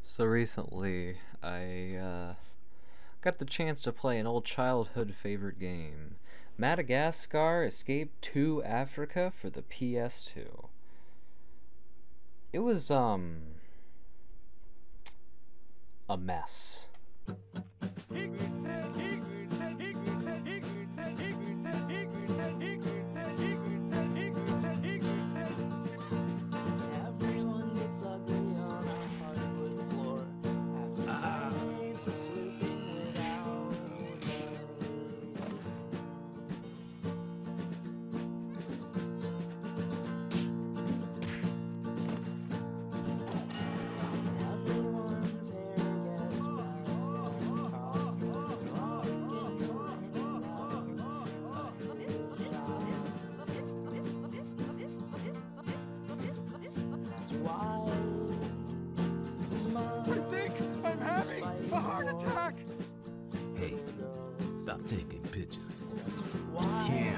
So recently, I got the chance to play an old childhood favorite game, Madagascar Escape to Africa for the PS2. It was, a mess. Everyone gets ugly on a hardwood floor after nights of sleeping without everyone's hair gets messed and tossed when walking around. That's why I think I'm having a heart attack. Hey, stop taking pictures. why